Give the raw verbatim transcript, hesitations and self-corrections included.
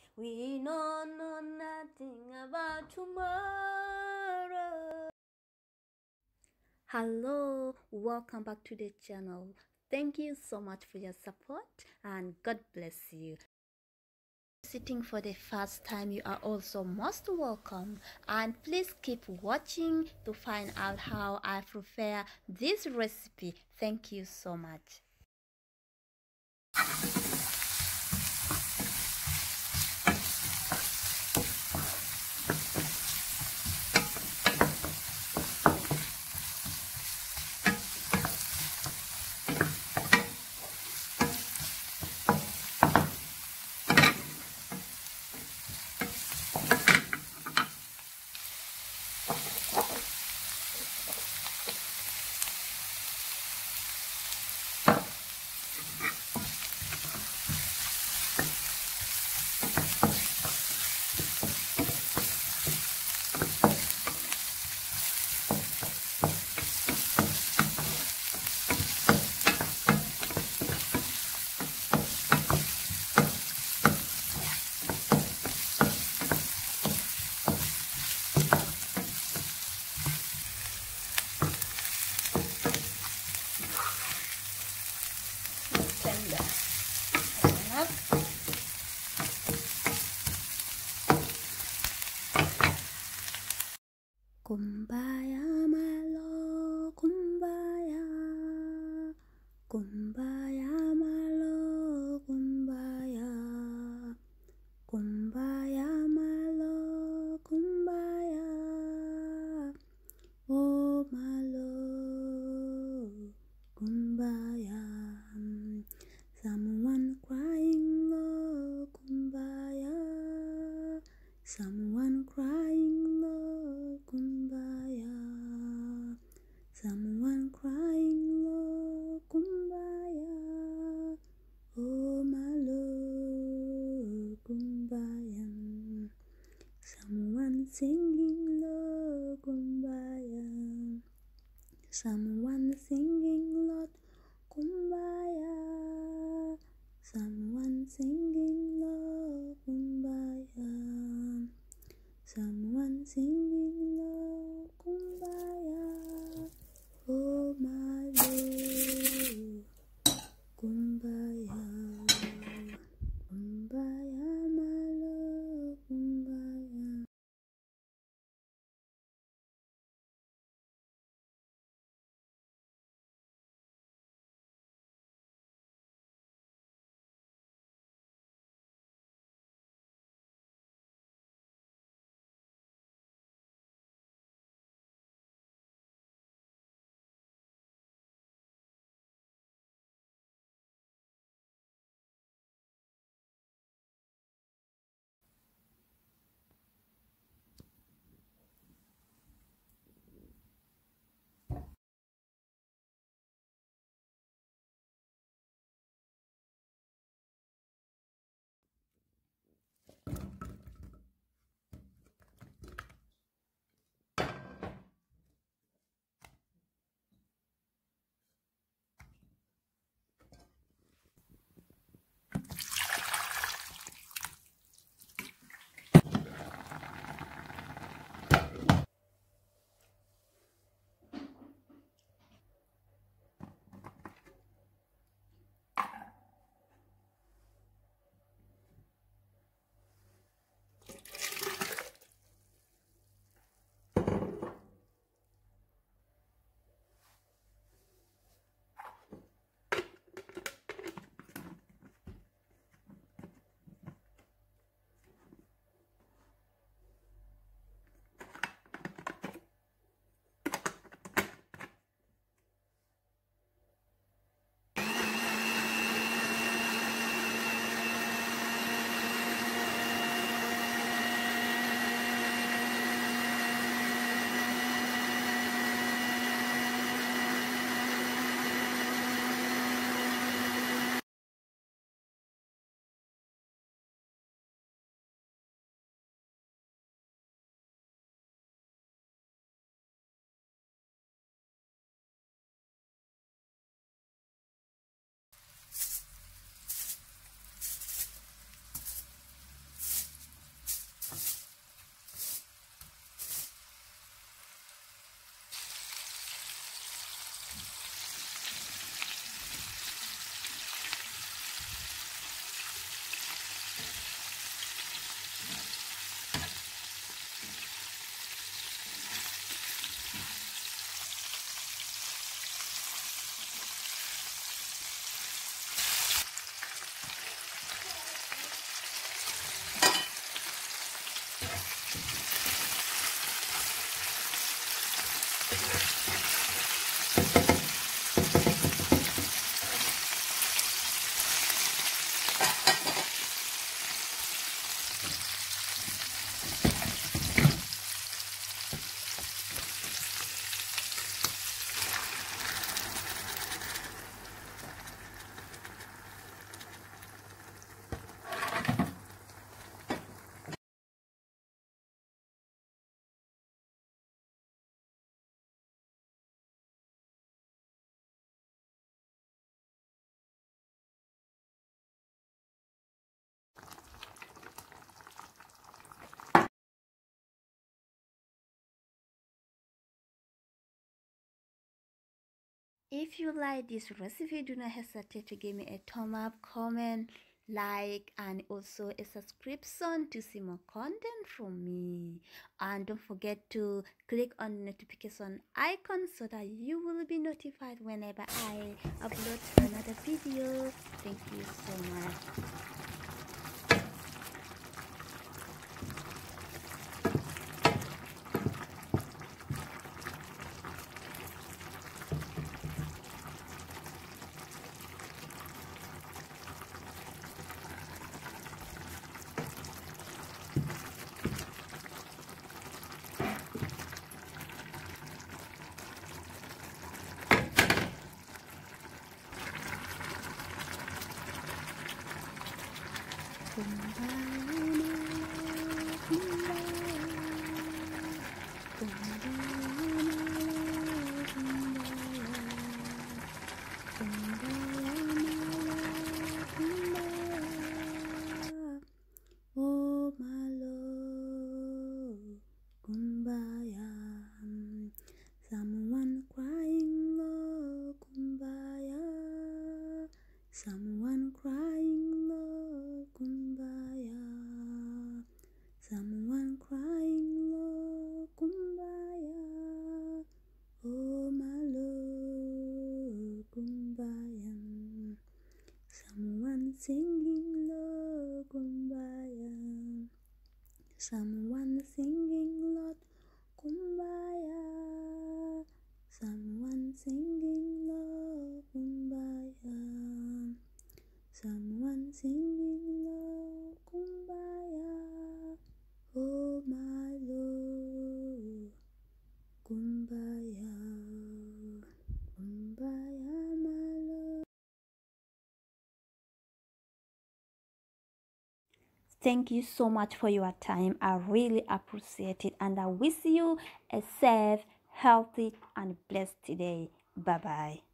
We know, know nothing about tomorrow. Hello, welcome back to the channel. Thank you so much for your support and God bless you. Sitting for the first time, you are also most welcome, and please keep watching to find out how I prepare this recipe. Thank you so much. Tender. That's enough. Kumbaya, my love, kumbaya, kumbaya, my love, kumbaya, kumbaya, my love, kumbaya, oh my love, kumbaya, someone crying, love, kumbaya, someone crying, love, kumbaya, someone crying, love, kumbaya, oh my love, kumbaya, someone singing, love, kumbaya, someone singing, Lord, kumbaya, someone singing, love, kumbaya, someone singing, love, kumbaya, oh my love, kumbaya, kumbaya, my love, kumbaya. If you like this recipe, do not hesitate to give me a thumb up, comment, like, and also a subscription to see more content from me. And don't forget to click on the notification icon so that you will be notified whenever I upload another video. Thank you so much. Oh my love, kumbaya. Someone crying, love, kumbaya. Someone crying, love, kumbaya. Someone crying, love, kumbaya. Oh my love, kumbaya. Someone singing, love, kumbaya. Someone singing, Lord, kumbaya. Someone singing, Lord, kumbaya. Someone singing, Lord, kumbaya. Oh my Lord, kumbaya. Kumbaya, my Lord. Thank you so much for your time. I really appreciate it, and I wish you a safe, healthy, and blessed day. Bye bye.